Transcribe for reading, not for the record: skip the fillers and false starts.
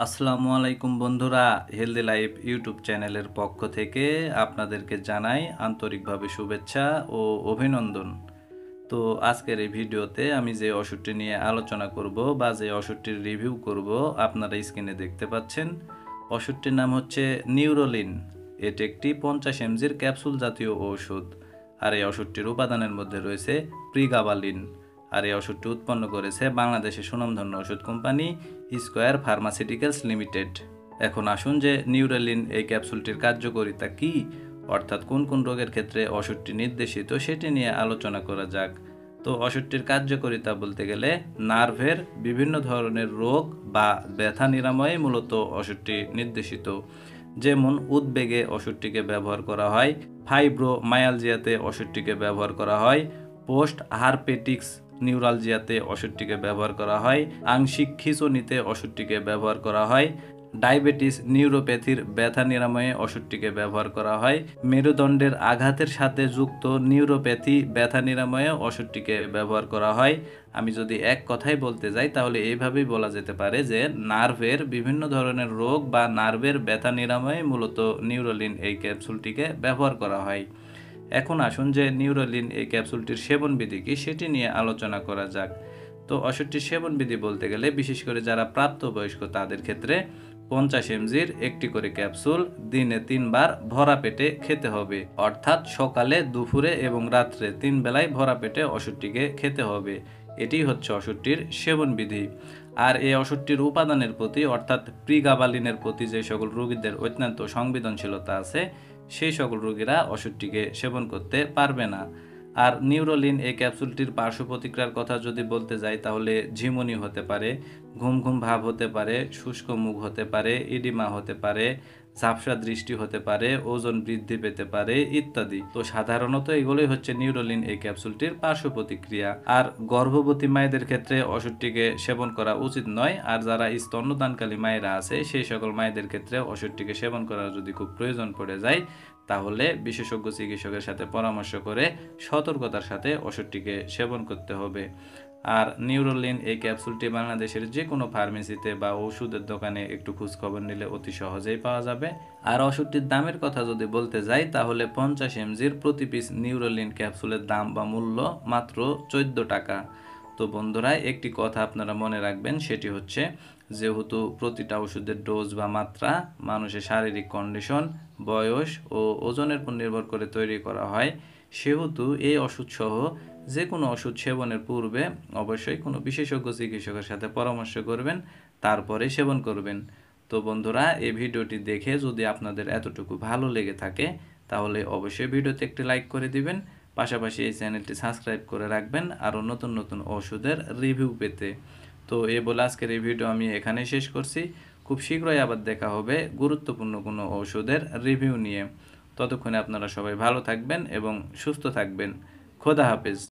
আসসালামু আলাইকুম বন্ধুরা, হেলদি লাইফ ইউটিউব চ্যানেলের পক্ষ থেকে আপনাদেরকে জানাই আন্তরিকভাবে শুভেচ্ছা ও অভিনন্দন। তো আজকের এই ভিডিওতে আমি যে ওষুধটি নিয়ে আলোচনা করব বা যে ওষুধটির রিভিউ করব আপনারা স্ক্রিনে দেখতে পাচ্ছেন। ওষুধটির নাম হচ্ছে নিউরোলিন। এটি একটি 50 এমজির ক্যাপসুল জাতীয় ওষুধ। আর এই ওষুধটির উপাদানের মধ্যে রয়েছে প্রিগাবালিন। আর এই ওষুধটি উৎপন্ন করেছে বাংলাদেশের সুনামধন্য ওষুধ কোম্পানি স্কয়ার ফার্মাসিউটিক্যালস লিমিটেড। এখন আসুন যে নিউরোলিন এই ক্যাপসুলটির কার্যকারিতা কী, অর্থাৎ কোন কোন রোগের ক্ষেত্রে ওষুধটি নির্দেশিত সেটি নিয়ে আলোচনা করা যাক। তো ওষুধটির কার্যকারিতা বলতে গেলে নার্ভের বিভিন্ন ধরনের রোগ বা ব্যথা নিরাময়ে মূলত ওষুধটি নির্দেশিত। যেমন উদ্বেগে ওষুধটিকে ব্যবহার করা হয়, ফাইব্রোমায়ালজিয়াতে ওষুধটিকে ব্যবহার করা হয়, পোস্ট হারপেটিক্স নিউরালজিয়াতে ওষুধটিকে ব্যবহার করা হয়, আংশিক খিঁচুনিতে ওষুধটিকে ব্যবহার করা হয়, ডায়াবেটিস নিউরোপ্যাথির ব্যথা নিরাময়ে ওষুধটিকে ব্যবহার করা হয়, মেরুদণ্ডের আঘাতের সাথে যুক্ত নিউরোপ্যাথি ব্যথা নিরাময়ে ওষুধটিকে ব্যবহার করা হয়। আমি যদি এক কথায় বলতে যাই তাহলে এইভাবেই বলা যেতে পারে যে নার্ভের বিভিন্ন ধরনের রোগ বা নার্ভের ব্যথা নিরাময়ে মূলত নিউরোলিন এই ক্যাপসুলটিকে ব্যবহার করা হয়। এখন আসুন যে নিউরোলিন এই ক্যাপসুলটির সেবনবিধি কি সেটি নিয়ে আলোচনা করা যাক। তো ওষুধটির সেবনবিধি বলতে গেলে বিশেষ করে যারা প্রাপ্তবয়স্ক তাদের ক্ষেত্রে 50 এমজির একটি করে ক্যাপসুল দিনে 3 বার ভরা পেটে খেতে হবে, অর্থাৎ সকালে, দুপুরে এবং রাত্রে 3 বেলায় ভরা পেটে ওষুধটিকে খেতে হবে। এটি হচ্ছে ওষুধটির সেবনবিধি। আর এই ওষুধটির উপাদানের প্রতি অর্থাৎ প্রিগাবালিনের প্রতি যে সকল রোগীদের অত্যন্ত সংবেদনশীলতা আছে সেই সকল রোগীরা ওষুধটিকে সেবন করতে পারবে না। আর নিউরোলিন এই ক্যাপসুলটির পার্শ্ব প্রতিক্রিয়ার কথা যদি বলতে যাই তাহলে ঝিমুনি হতে পারে, ঘুম ঘুম ভাব হতে পারে, শুষ্ক মুখ হতে পারে, ইডিমা হতে পারে, ঝাপসা দৃষ্টি হতে পারে, ওজন বৃদ্ধি পেতে পারে ইত্যাদি। তো সাধারণত এগুলোই হচ্ছে নিউরোলিন এই ক্যাপসুলটির পার্শ্ব প্রতিক্রিয়া। আর গর্ভবতী মায়েদের ক্ষেত্রে ওষুধটিকে সেবন করা উচিত নয়। আর যারা স্তন্যদানকালী মায়েরা আছে সেই সকল মায়েদের ক্ষেত্রে ওষুধটিকে সেবন করার যদি খুব প্রয়োজন পড়ে যায় তাহলে বিশেষজ্ঞ চিকিৎসকের সাথে পরামর্শ করে সতর্কতার সাথে ওষুধটিকে সেবন করতে হবে। আর নিউরোলিন এই ক্যাপসুলটি বাংলাদেশের যে কোনো ফার্মেসিতে বা ওষুধের দোকানে একটু খোঁজখবর নিলে অতি সহজেই পাওয়া যাবে। আর ওষুধটির দামের কথা যদি বলতে যাই তাহলে 50 এমজির প্রতি পিস নিউরোলিন ক্যাপসুলের দাম বা মূল্য মাত্র 14 টাকা। তো বন্ধুরা একটি কথা আপনারা মনে রাখবেন, সেটি হচ্ছে যেহেতু প্রতিটা ওষুধের ডোজ বা মাত্রা মানুষের শারীরিক কন্ডিশন, বয়স ও ওজনের উপর নির্ভর করে তৈরি করা হয়, সেহেতু এই ওষুধসহ যে কোনো ওষুধ সেবনের পূর্বে অবশ্যই কোনো বিশেষজ্ঞ চিকিৎসকের সাথে পরামর্শ করবেন, তারপরে সেবন করবেন। তো বন্ধুরা এই ভিডিওটি দেখে যদি আপনাদের এতটুকু ভালো লেগে থাকে তাহলে অবশ্যই ভিডিওতে একটি লাইক করে দিবেন, পাশাপাশি এই চ্যানেলটি সাবস্ক্রাইব করে রাখবেন আরও নতুন নতুন ওষুধের রিভিউ পেতে। তো বলে আজকের এই ভিডিও আমি এখানেই শেষ করছি। খুব শীঘ্রই আবার দেখা হবে গুরুত্বপূর্ণ কোনো ওষুধের রিভিউ নিয়ে। ততক্ষণে আপনারা সবাই ভালো থাকবেন এবং সুস্থ থাকবেন। খোদা হাফেজ।